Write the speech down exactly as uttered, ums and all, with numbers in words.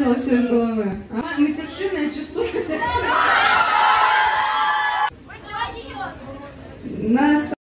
выбросила все из головы. А, матершинная частушка с экспрессией. На